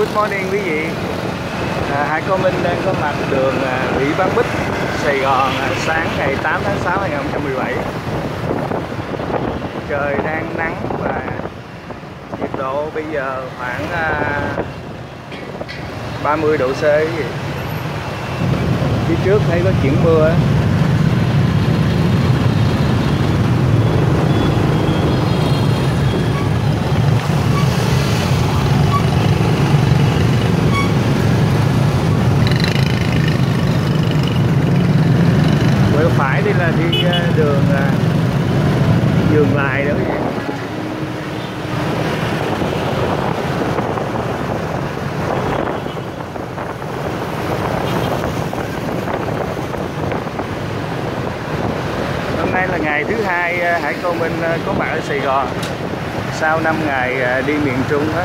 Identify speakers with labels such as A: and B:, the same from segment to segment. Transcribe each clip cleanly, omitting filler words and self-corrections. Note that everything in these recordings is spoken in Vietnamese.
A: Good morning quý vị. Hải Cô Minh đang có mặt đường Ủy Ban Bích, Sài Gòn, sáng ngày 8 tháng 6 năm 2017. Trời đang nắng và nhiệt độ bây giờ khoảng 30 độ C quý vị. Phía trước thấy có chuyển mưa. Phải đi là đi đường Vườn Lài nữa. Hôm nay là ngày thứ hai Hải Cô Minh có mặt ở Sài Gòn sau 5 ngày đi miền Trung đó.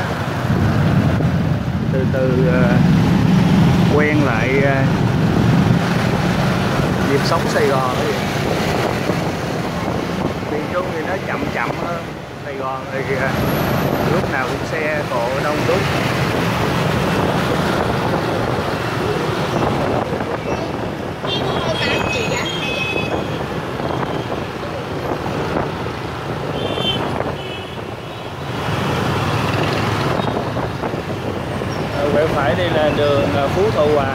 A: Từ từ quen lại nhịp sống Sài Gòn ấy. Miền Trung thì nó chậm chậm hơn, Sài Gòn thì lúc nào cũng xe cộ đông đúc. Phải phải đây là đường Phú Thọ Hòa.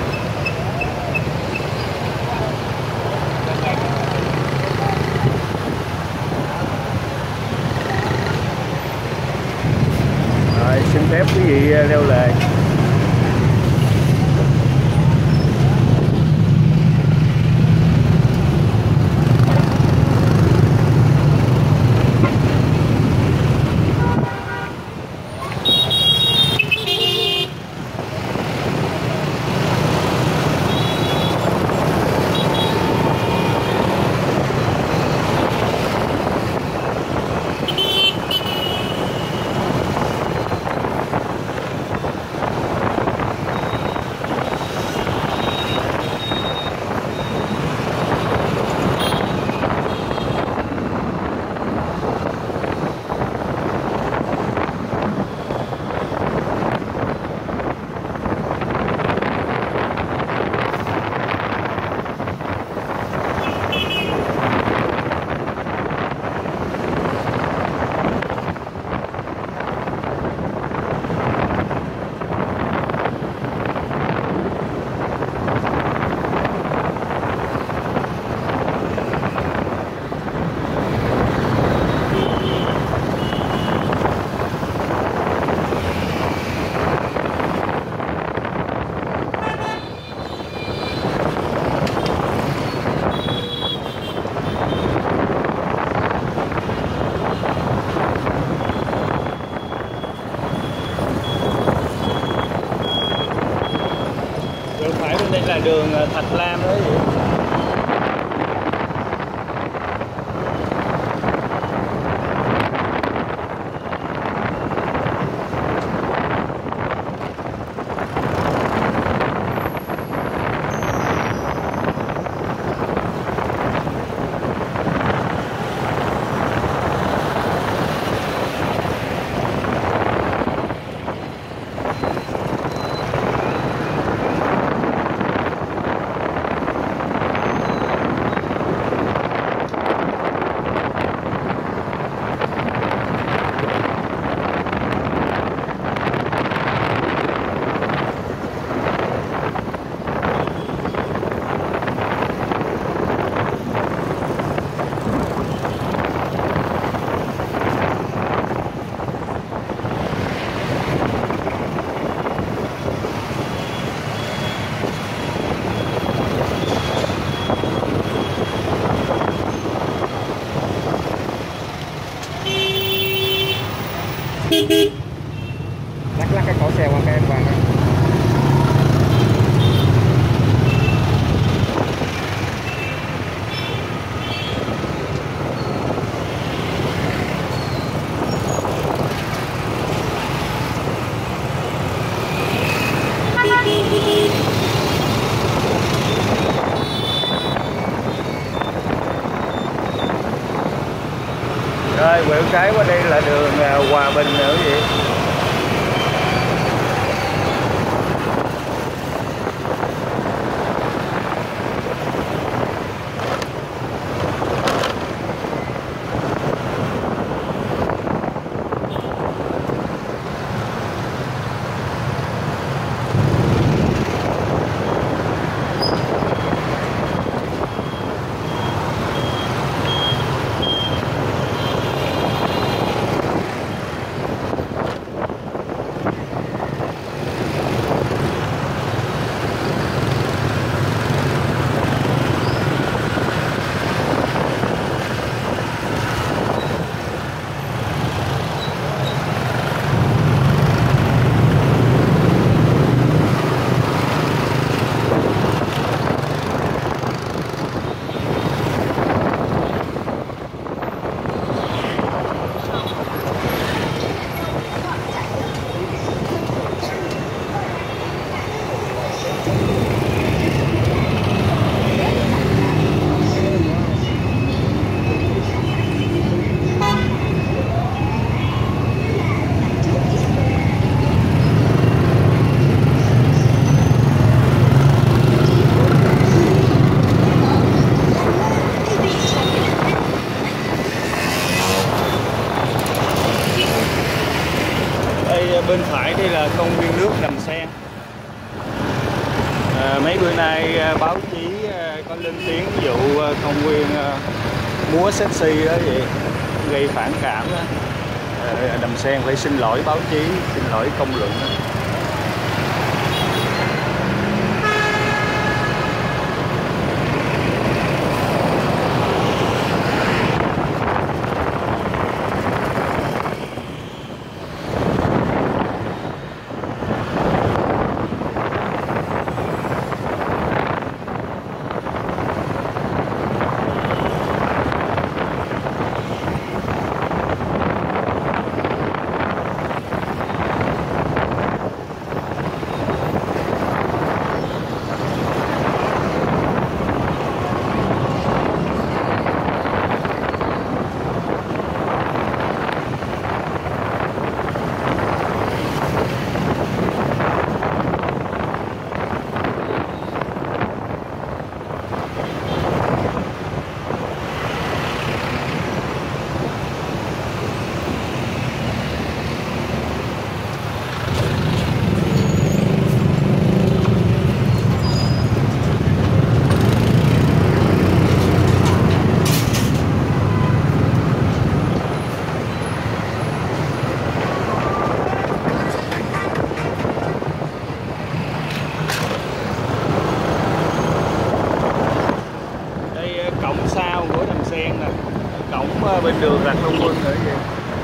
A: Xin phép quý vị leo lề. Đây là đường Thạch Lam đó vậy. Lắc cái cổ xe qua cái em vàng đó. Rồi quẹo trái qua đây là đường Hòa Bình nữa vậy. Đây bên phải đây là công viên nước Đầm Sen. Mấy bữa nay báo chí có lên tiếng vụ công viên múa sexy đó vậy, gây phản cảm đó. Đầm Sen phải xin lỗi báo chí, xin lỗi công luận đó. Cổng sau của Đầm Sen nè, cổng bên đường Rạch Long Quân nữa vậy.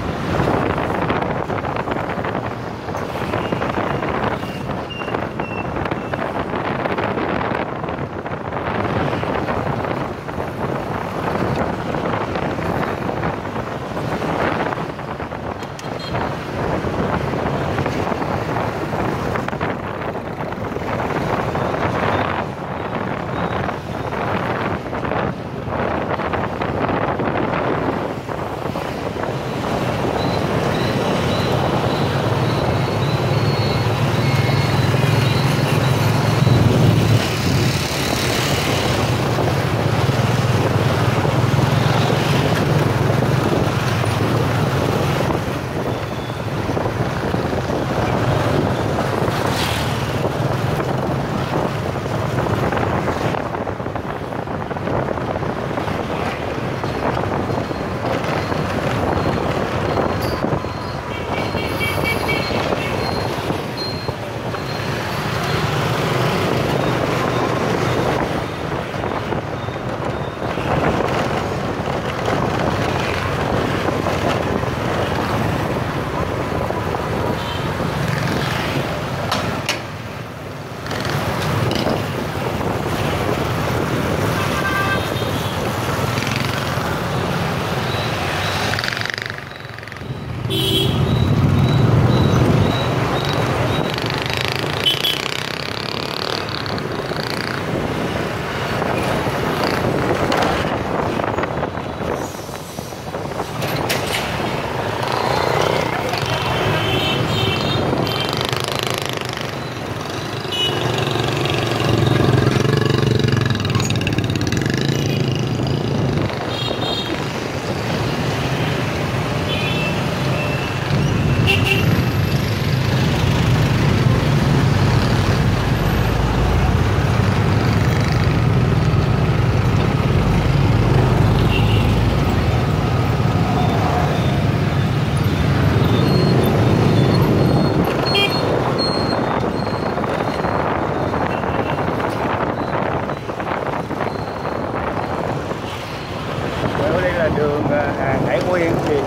A: Đường Hàng Hải Nguyên thì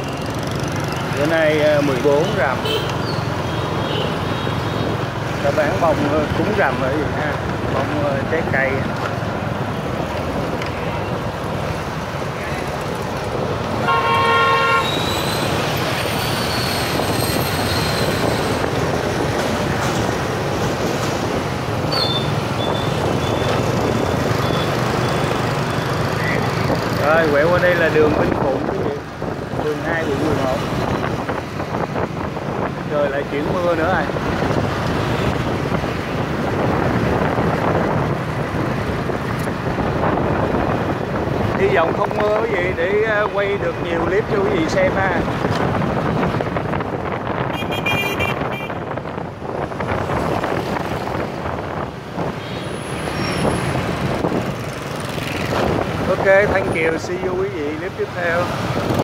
A: bữa nay 14 rằm, ta bán bông cúng rằm ở gì ha, bông trái cây. Rồi quẹo qua đây là đường Vinh Phụng, phường 2 quận 11. Trời lại chuyển mưa nữa rồi. Hy vọng không mưa cái gì để quay được nhiều clip cho quý vị xem ha. thank you, see you quý vị clip tiếp theo.